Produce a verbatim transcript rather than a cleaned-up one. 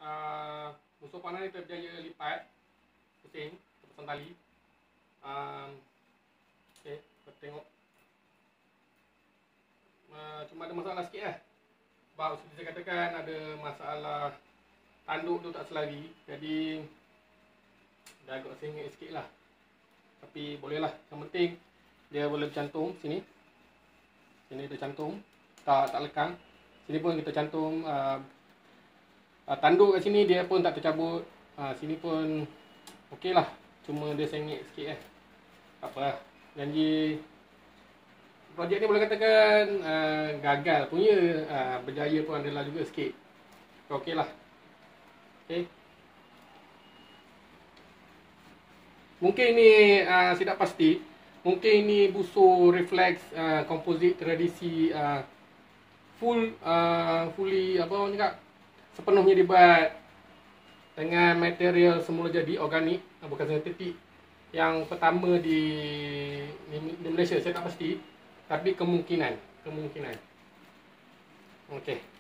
uh, musuh panah ni terberjaya lipat pusing, terpasang tali. Um, okay, kita tengok. Uh, cuma ada masalah sikit lah. Sebab seperti saya katakan ada masalah tanduk tu tak selari. Jadi dah agak sengit sikit lah. Tapi boleh lah. Yang penting dia boleh bercantum sini. Sini dia cantum. Tak, tak lekang. Sini pun kita cantum. Uh, uh, tanduk kat sini dia pun tak tercabut. Uh, sini pun okey lah. Cuma dia sengit sikit eh. Tak apa lah. Janji projek ni boleh katakan uh, gagal punya. Uh, berjaya pun adalah juga sikit. Okey lah. Okey. Mungkin ini uh, tidak pasti. Mungkin ini busur reflex uh, komposit tradisi uh, full uh, fully apa orang cakap sepenuhnya dibuat dengan material semula jadi organik, bukan sintetik. Yang pertama di, di di Malaysia saya tak pasti, tapi kemungkinan, kemungkinan. Okey.